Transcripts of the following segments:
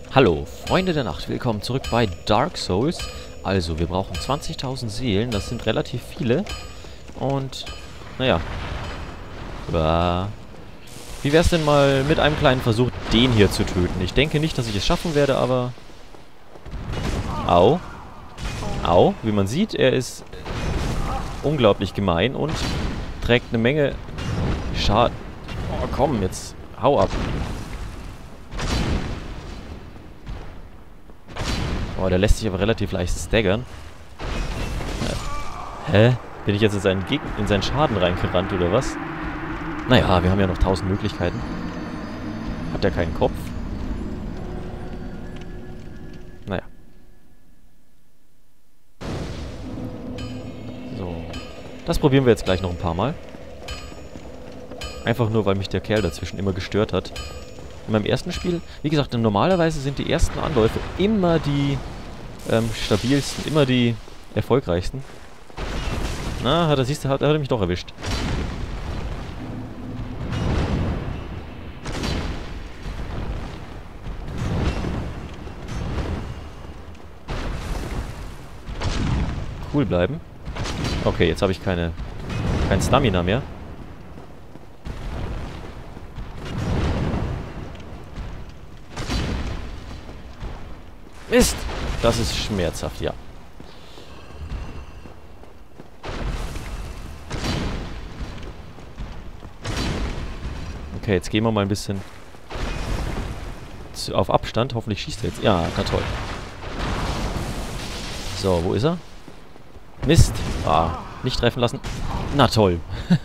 Hallo, Freunde der Nacht, willkommen zurück bei Dark Souls. Also, wir brauchen 20.000 Seelen, das sind relativ viele. Und, naja. Wie wär's denn mal mit einem kleinen Versuch, den hier zu töten? Ich denke nicht, dass ich es schaffen werde, aber... Au. Au, wie man sieht, er ist unglaublich gemein und trägt eine Menge Schaden. Oh, komm, jetzt hau ab. Oh, der lässt sich aber relativ leicht staggern. Hä? Bin ich jetzt in seinen Schaden reingerannt, oder was? Naja, wir haben ja noch 1000 Möglichkeiten. Hat er keinen Kopf? Naja. So. Das probieren wir jetzt gleich noch ein paar Mal. Einfach nur, weil mich der Kerl dazwischen immer gestört hat. In meinem ersten Spiel, wie gesagt, normalerweise sind die ersten Anläufe immer die stabilsten, immer die erfolgreichsten. Na, hat er mich doch erwischt. Cool bleiben. Okay, jetzt habe ich kein Stamina mehr. Mist! Das ist schmerzhaft, ja. Okay, jetzt gehen wir mal ein bisschen auf Abstand. Hoffentlich schießt er jetzt. Ja, na toll. So, wo ist er? Mist! Ah, nicht treffen lassen. Na toll.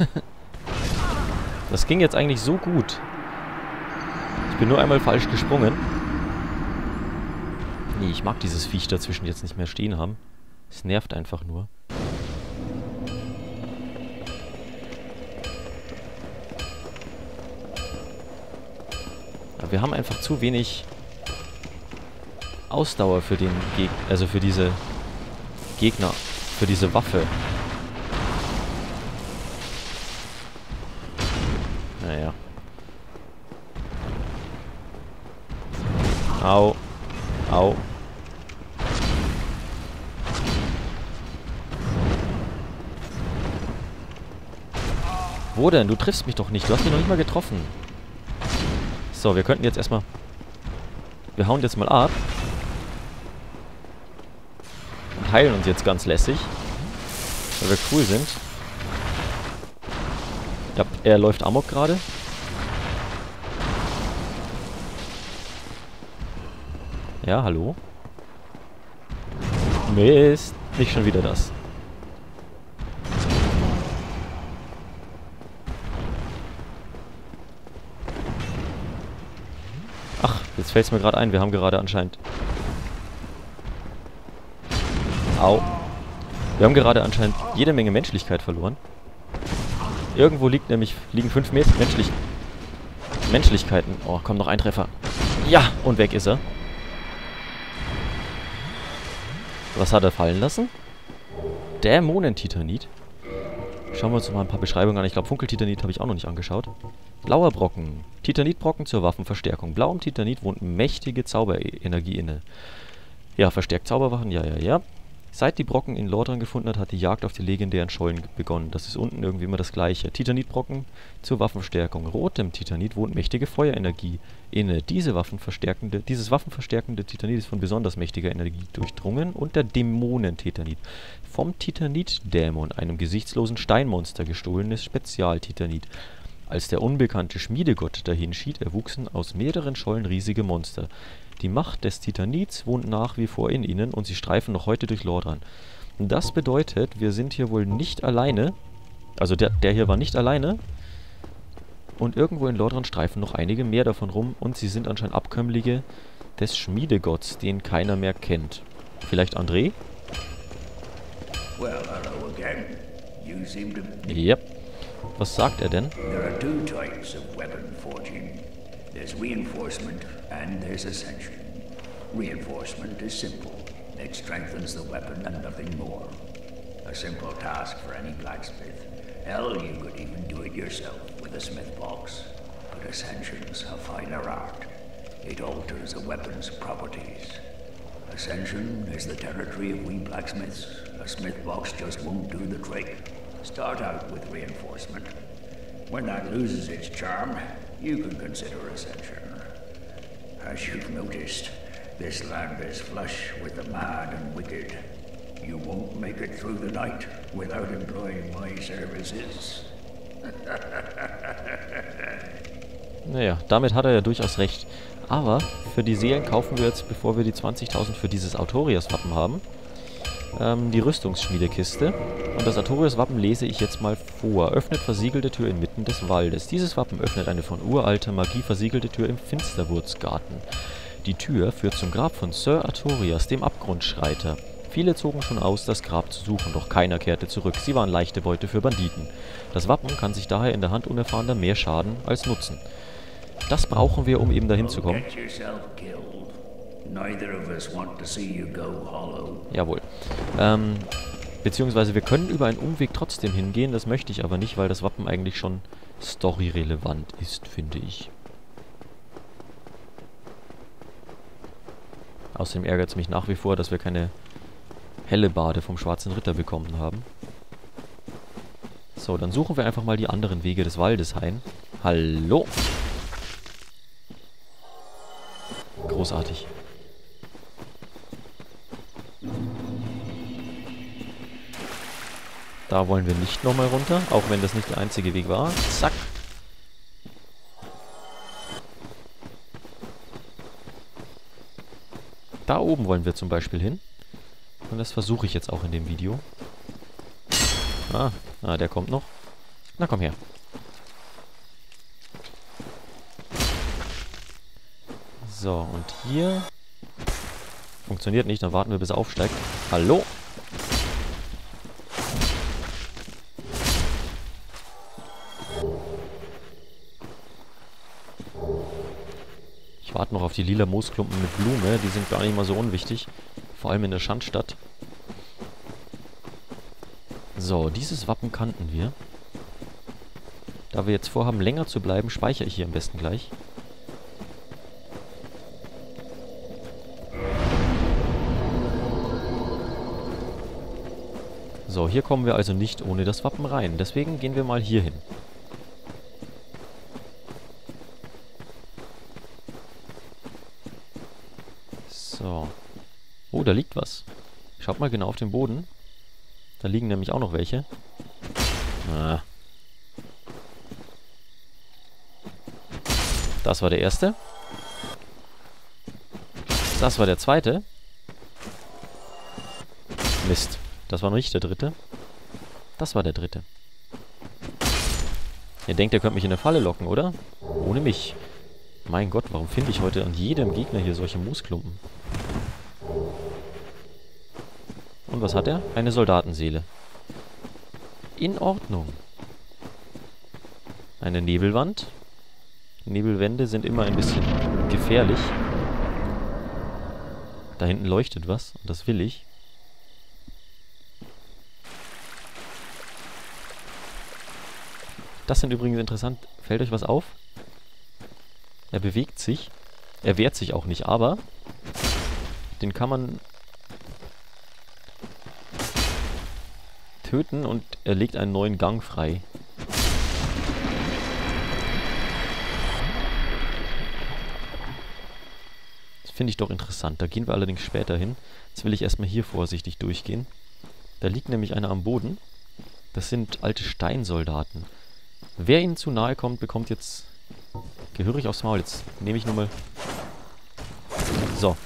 Das ging jetzt eigentlich so gut. Ich bin nur einmal falsch gesprungen. Nee, ich mag dieses Viech dazwischen jetzt nicht mehr stehen haben. Es nervt einfach nur. Aber wir haben einfach zu wenig Ausdauer für den Gegner, also für diese Gegner, für diese Waffe. Naja. Au. Au. Wo denn? Du triffst mich doch nicht. Du hast mich noch nicht mal getroffen. So, wir könnten jetzt erstmal... Wir hauen jetzt mal ab. Und heilen uns jetzt ganz lässig. Weil wir cool sind. Ja, er läuft amok gerade. Ja, hallo? Mist. Nicht schon wieder das. Ach, jetzt fällt es mir gerade ein. Wir haben gerade anscheinend... Au. Wir haben gerade anscheinend jede Menge Menschlichkeit verloren. Irgendwo liegen 5 Menschlichkeiten. Oh, komm, noch ein Treffer. Ja, und weg ist er. Was hat er fallen lassen? Dämonentitanit. Schauen wir uns noch mal ein paar Beschreibungen an. Ich glaube, Funkeltitanit habe ich auch noch nicht angeschaut. Blauer Brocken. Titanitbrocken zur Waffenverstärkung. Blauem Titanit wohnt mächtige Zauberenergie inne. Ja, verstärkt Zauberwaffen. Ja, ja, ja. Seit die Brocken in Lordran gefunden hat die Jagd auf die legendären Schollen begonnen. Das ist unten irgendwie immer das gleiche. Titanitbrocken zur Waffenverstärkung. Rotem Titanit wohnt mächtige Feuerenergie inne. Dieses waffenverstärkende Titanit ist von besonders mächtiger Energie durchdrungen. Und der Dämonentitanit. Vom Titanit-Dämon, einem gesichtslosen Steinmonster, gestohlenes Spezialtitanit. Als der unbekannte Schmiedegott dahinschied, erwuchsen aus mehreren Schollen riesige Monster. Die Macht des Titanits wohnt nach wie vor in ihnen und sie streifen noch heute durch Lordran. Das bedeutet, wir sind hier wohl nicht alleine. Also der hier war nicht alleine. Und irgendwo in Lordran streifen noch einige mehr davon rum und sie sind anscheinend Abkömmlinge des Schmiedegotts, den keiner mehr kennt. Vielleicht André? Well, hello again. You seem to... Yep. Was sagt er denn? There are two types of weapon forging. There's reinforcement and there's ascension. Reinforcement is simple. It strengthens the weapon and nothing more. A simple task for any blacksmith. Hell, you could even do it yourself with a smith box. But ascension's a finer art. It alters a weapon's properties. Ascension is the territory of we blacksmiths. A smith box just won't do the trick. Start out with reinforcement. When that loses its charm, you can consider Ascension. As you've noticed, this land is flush with the mad and wicked. You won't make it through the night without employing my services. Naja, damit hat er ja durchaus recht. Aber für die Seelen kaufen wir jetzt, bevor wir die 20.000 für dieses Artorias-Wappen haben, die Rüstungsschmiedekiste. Und das Artorias-Wappen lese ich jetzt mal vor. Öffnet versiegelte Tür inmitten des Waldes. Dieses Wappen öffnet eine von uralter Magie versiegelte Tür im Finsterwurzgarten. Die Tür führt zum Grab von Sir Artorias, dem Abgrundschreiter. Viele zogen schon aus, das Grab zu suchen, doch keiner kehrte zurück. Sie waren leichte Beute für Banditen. Das Wappen kann sich daher in der Hand Unerfahrener mehr schaden als nutzen. Das brauchen wir, um eben dahin zu kommen. Jawohl. Beziehungsweise wir können über einen Umweg trotzdem hingehen, das möchte ich aber nicht, weil das Wappen eigentlich schon storyrelevant ist, finde ich. Außerdem ärgert es mich nach wie vor, dass wir keine Hellebarde vom Schwarzen Ritter bekommen haben. So, dann suchen wir einfach mal die anderen Wege des Waldes ein. Hallo! Großartig. Da wollen wir nicht nochmal runter, auch wenn das nicht der einzige Weg war. Zack! Da oben wollen wir zum Beispiel hin. Und das versuche ich jetzt auch in dem Video. Ah, der kommt noch. Na, komm her. So, und hier... Funktioniert nicht, dann warten wir, bis er aufsteigt. Hallo? Ich warte noch auf die lila Moosklumpen mit Blume. Die sind gar nicht mal so unwichtig. Vor allem in der Schandstadt. So, dieses Wappen kannten wir. Da wir jetzt vorhaben, länger zu bleiben, speichere ich hier am besten gleich. So, hier kommen wir also nicht ohne das Wappen rein. Deswegen gehen wir mal hier hin. So. Oh, da liegt was. Schaut mal genau auf den Boden. Da liegen nämlich auch noch welche. Ah. Das war der erste. Das war der zweite. Mist. Das war noch nicht der dritte. Das war der dritte. Ihr denkt, ihr könnt mich in eine Falle locken, oder? Ohne mich. Mein Gott, warum finde ich heute an jedem Gegner hier solche Moosklumpen? Und was hat er? Eine Soldatenseele. In Ordnung. Eine Nebelwand. Nebelwände sind immer ein bisschen gefährlich. Da hinten leuchtet was und das will ich. Das sind übrigens interessant. Fällt euch was auf? Er bewegt sich. Er wehrt sich auch nicht, aber den kann man töten und er legt einen neuen Gang frei. Das finde ich doch interessant. Da gehen wir allerdings später hin. Jetzt will ich erstmal hier vorsichtig durchgehen. Da liegt nämlich einer am Boden. Das sind alte Steinsoldaten. Wer ihnen zu nahe kommt, bekommt jetzt gehörig aufs Maul. Jetzt nehme ich nur mal... So.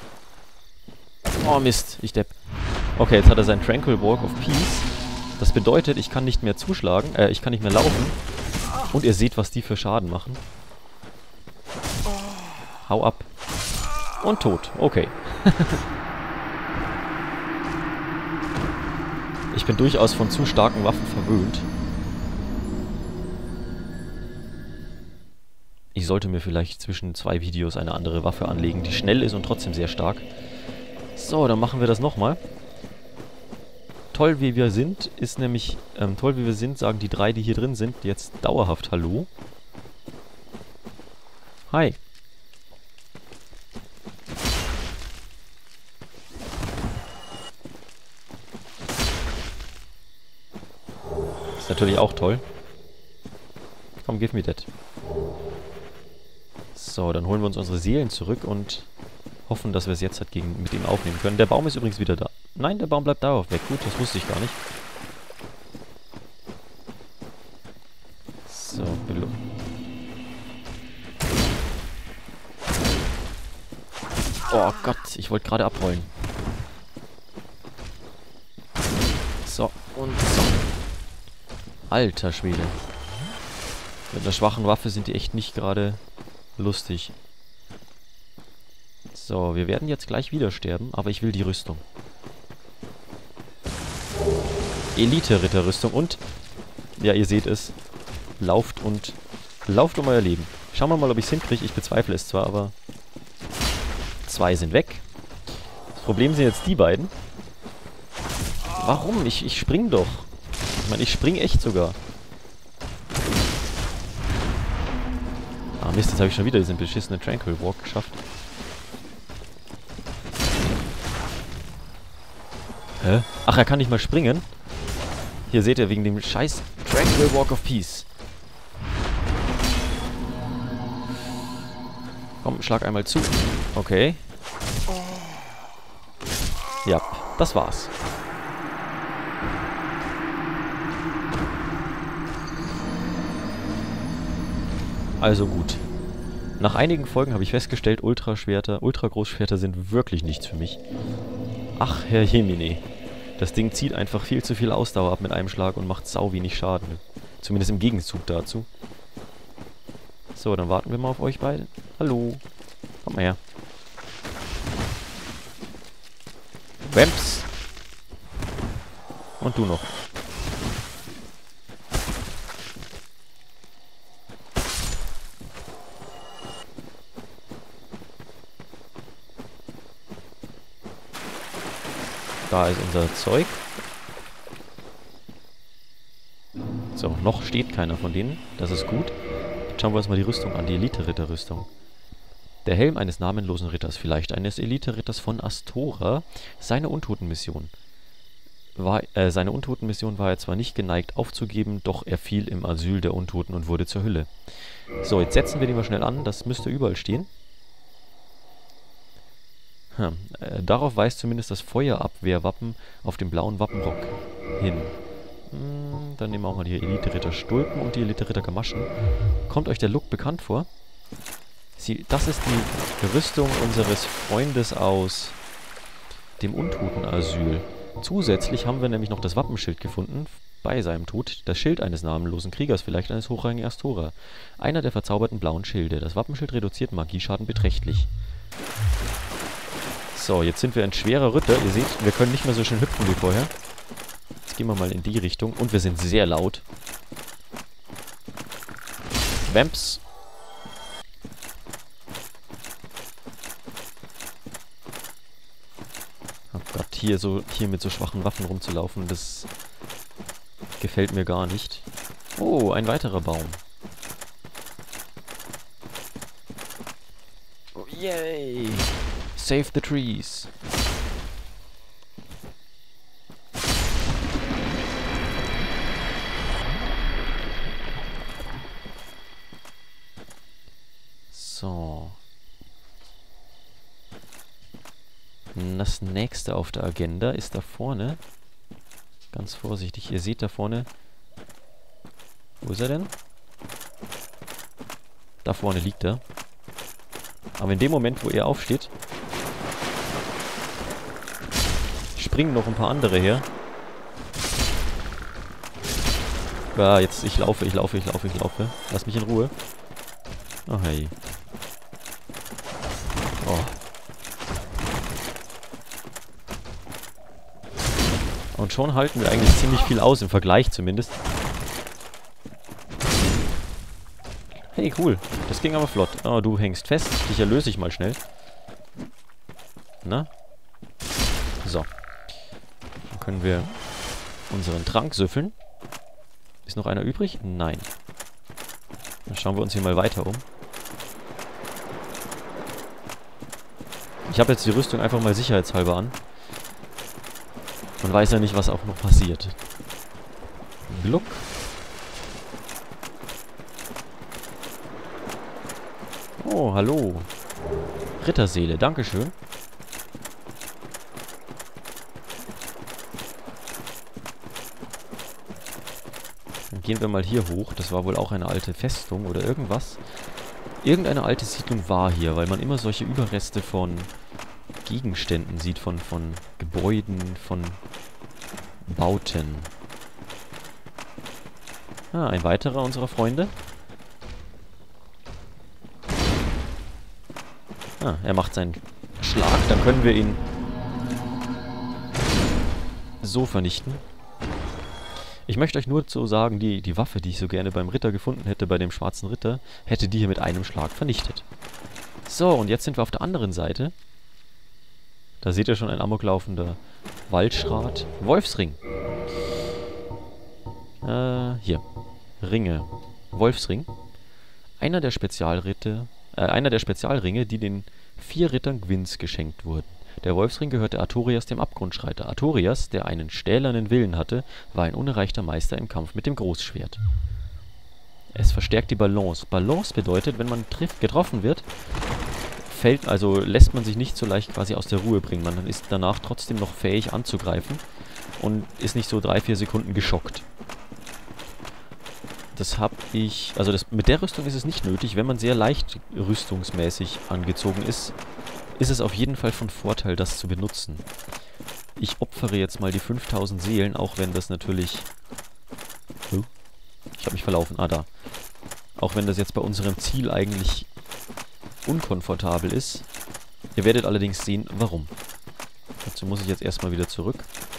Oh Mist, ich depp. Okay, jetzt hat er seinen Tranquil Walk of Peace. Das bedeutet, ich kann nicht mehr zuschlagen. Ich kann nicht mehr laufen. Und ihr seht, was die für Schaden machen. Hau ab. Und tot. Okay. Ich bin durchaus von zu starken Waffen verwöhnt. Ich sollte mir vielleicht zwischen zwei Videos eine andere Waffe anlegen, die schnell ist und trotzdem sehr stark. So, dann machen wir das nochmal. Toll wie wir sind, ist nämlich... toll wie wir sind, sagen die drei, die hier drin sind, jetzt dauerhaft Hallo. Hi. Ist natürlich auch toll. Komm, give me that. So, dann holen wir uns unsere Seelen zurück und hoffen, dass wir es jetzt halt mit ihm aufnehmen können. Der Baum ist übrigens wieder da. Nein, der Baum bleibt darauf weg. Gut, das wusste ich gar nicht. So, oh Gott, ich wollte gerade abrollen. So, und so. Alter Schwede. Mit einer schwachen Waffe sind die echt nicht gerade lustig. So, wir werden jetzt gleich wieder sterben, aber ich will die Rüstung. Elite-Ritterrüstung und, ja, ihr seht es, lauft um euer Leben. Schauen wir mal, ob ich es hinkriege. Ich bezweifle es zwar, aber 2 sind weg. Das Problem sind jetzt die beiden. Warum? Ich spring doch. Ich meine, ich spring echt sogar. Ah Mist, jetzt habe ich schon wieder diesen beschissenen Tranquil Walk geschafft. Hä? Ach, er kann nicht mal springen? Hier seht ihr, wegen dem scheiß Tranquil Walk of Peace. Komm, schlag einmal zu. Okay. Ja, das war's. Also gut. Nach einigen Folgen habe ich festgestellt, Ultragroßschwerter sind wirklich nichts für mich. Ach, Herr Jemine. Das Ding zieht einfach viel zu viel Ausdauer ab mit einem Schlag und macht sau wenig Schaden. Zumindest im Gegenzug dazu. So, dann warten wir mal auf euch beide. Hallo. Komm mal her. Wemps. Und du noch. Da ist unser Zeug. So, noch steht keiner von denen. Das ist gut. Jetzt schauen wir uns mal die Rüstung an, die Elite-Ritter-Rüstung. Der Helm eines namenlosen Ritters, vielleicht eines Elite-Ritters von Astora. Seine Untotenmission war er zwar nicht geneigt aufzugeben, doch er fiel im Asyl der Untoten und wurde zur Hülle. So, jetzt setzen wir den mal schnell an. Das müsste überall stehen. Darauf weist zumindest das Feuerabwehrwappen auf dem blauen Wappenrock hin. Dann nehmen wir auch mal die Elite-Ritter-Stulpen und die Elite-Ritter-Gamaschen. Kommt euch der Look bekannt vor? Das ist die Rüstung unseres Freundes aus dem Untotenasyl. Zusätzlich haben wir nämlich noch das Wappenschild gefunden, bei seinem Tod. Das Schild eines namenlosen Kriegers, vielleicht eines hochrangigen Astora. Einer der verzauberten blauen Schilde. Das Wappenschild reduziert Magieschaden beträchtlich. So, jetzt sind wir ein schwerer Ritter. Ihr seht, wir können nicht mehr so schön hüpfen wie vorher. Jetzt gehen wir mal in die Richtung. Und wir sind sehr laut. Vamps. Oh Gott, hier mit so schwachen Waffen rumzulaufen, das gefällt mir gar nicht. Oh, ein weiterer Baum. Oh, yay! Save the trees. So. Das nächste auf der Agenda ist da vorne. Ganz vorsichtig. Ihr seht da vorne. Wo ist er denn? Da vorne liegt er. Aber in dem Moment, wo ihr aufsteht, springen noch ein paar andere her. Ja, jetzt, ich laufe. Lass mich in Ruhe. Oh, hey. Oh. Und schon halten wir eigentlich ziemlich viel aus, im Vergleich zumindest. Hey, cool. Das ging aber flott. Oh, du hängst fest. Dich erlöse ich mal schnell. Na? So. Dann können wir unseren Trank süffeln. Ist noch einer übrig? Nein. Dann schauen wir uns hier mal weiter um. Ich habe jetzt die Rüstung einfach mal sicherheitshalber an. Man weiß ja nicht, was auch noch passiert. Gluck. Oh, hallo. Ritterseele, dankeschön. Dann gehen wir mal hier hoch. Das war wohl auch eine alte Festung oder irgendwas. Irgendeine alte Siedlung war hier, weil man immer solche Überreste von Gegenständen sieht, von Gebäuden, von Bauten. Ah, ein weiterer unserer Freunde. Ah, er macht seinen Schlag. Dann können wir ihn so vernichten. Ich möchte euch nur so sagen, die Waffe, die ich so gerne beim Ritter gefunden hätte, bei dem schwarzen Ritter, hätte die hier mit einem Schlag vernichtet. So, und jetzt sind wir auf der anderen Seite. Da seht ihr schon ein amoklaufender Waldschrat. Wolfsring. Hier. Ringe. Wolfsring. Einer der Spezialringe, die den 4 Rittern Gwyn's geschenkt wurden. Der Wolfsring gehörte Artorias, dem Abgrundschreiter. Artorias, der einen stählernen Willen hatte, war ein unerreichter Meister im Kampf mit dem Großschwert. Es verstärkt die Balance. Balance bedeutet, wenn man getroffen wird, lässt man sich nicht so leicht quasi aus der Ruhe bringen. Man ist danach trotzdem noch fähig anzugreifen und ist nicht so 3-4 Sekunden geschockt. Mit der Rüstung ist es nicht nötig. Wenn man sehr leicht rüstungsmäßig angezogen ist, ist es auf jeden Fall von Vorteil, das zu benutzen. Ich opfere jetzt mal die 5000 Seelen, auch wenn das natürlich... Ich habe mich verlaufen. Ah, da. Auch wenn das jetzt bei unserem Ziel eigentlich unkomfortabel ist. Ihr werdet allerdings sehen, warum. Dazu muss ich jetzt erstmal wieder zurück.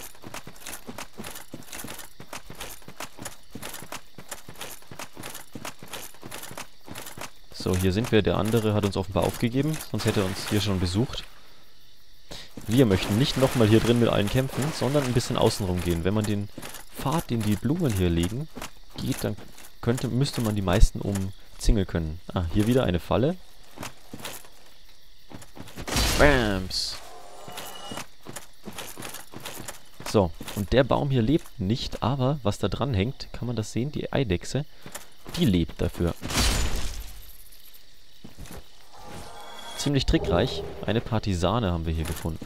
So, hier sind wir. Der andere hat uns offenbar aufgegeben, sonst hätte er uns hier schon besucht. Wir möchten nicht nochmal hier drin mit allen kämpfen, sondern ein bisschen außenrum gehen. Wenn man den Pfad, den die Blumen hier legen, geht, dann müsste man die meisten umzingeln können. Ah, hier wieder eine Falle. Bams! So, und der Baum hier lebt nicht, aber was da dran hängt, kann man das sehen? Die Eidechse, die lebt dafür. Ziemlich trickreich. Eine Partisane haben wir hier gefunden.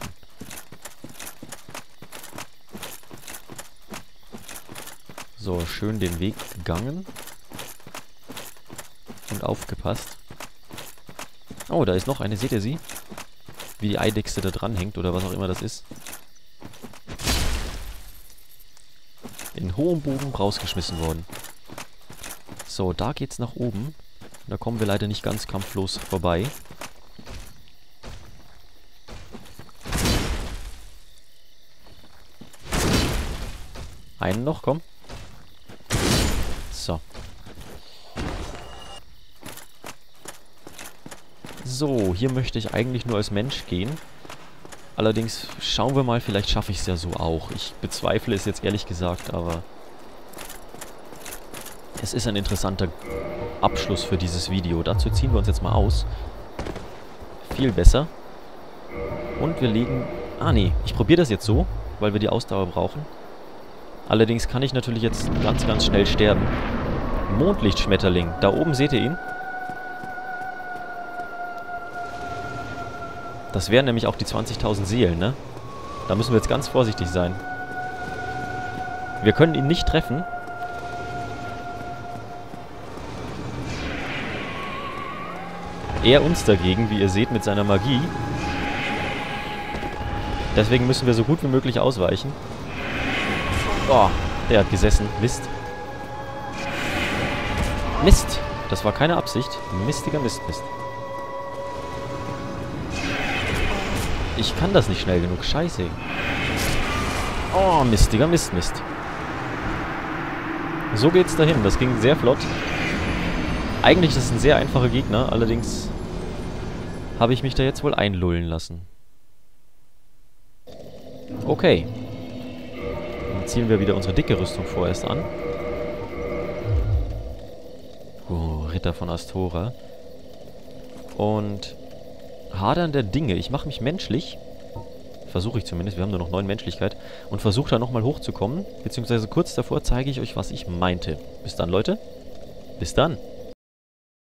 So, schön den Weg gegangen. Und aufgepasst. Oh, da ist noch eine. Seht ihr sie? Wie die Eidechse da dran hängt oder was auch immer das ist. In hohem Bogen rausgeschmissen worden. So, da geht's nach oben. Da kommen wir leider nicht ganz kampflos vorbei. Einen noch, komm. So. So, hier möchte ich eigentlich nur als Mensch gehen. Allerdings schauen wir mal, vielleicht schaffe ich es ja so auch. Ich bezweifle es jetzt ehrlich gesagt, aber es ist ein interessanter Abschluss für dieses Video. Dazu ziehen wir uns jetzt mal aus. Viel besser. Und wir legen... Ah, nee, ich probiere das jetzt so, weil wir die Ausdauer brauchen. Allerdings kann ich natürlich jetzt ganz, ganz schnell sterben. Mondlichtschmetterling. Da oben seht ihr ihn. Das wären nämlich auch die 20.000 Seelen, ne? Da müssen wir jetzt ganz vorsichtig sein. Wir können ihn nicht treffen. Er uns dagegen, wie ihr seht, mit seiner Magie. Deswegen müssen wir so gut wie möglich ausweichen. Oh, der hat gesessen. Mist. Mist. Das war keine Absicht. Mistiger Mist. Ich kann das nicht schnell genug. Scheiße. Oh, mistiger Mist. So geht's dahin. Das ging sehr flott. Eigentlich ist es ein sehr einfacher Gegner. Allerdings habe ich mich da jetzt wohl einlullen lassen. Okay. Dann ziehen wir wieder unsere dicke Rüstung vorerst an. Oh, Ritter von Astora. Und Hadern der Dinge. Ich mache mich menschlich. Versuche ich zumindest. Wir haben nur noch 9 Menschlichkeit. Und versuche da nochmal hochzukommen. Beziehungsweise kurz davor zeige ich euch, was ich meinte. Bis dann, Leute. Bis dann.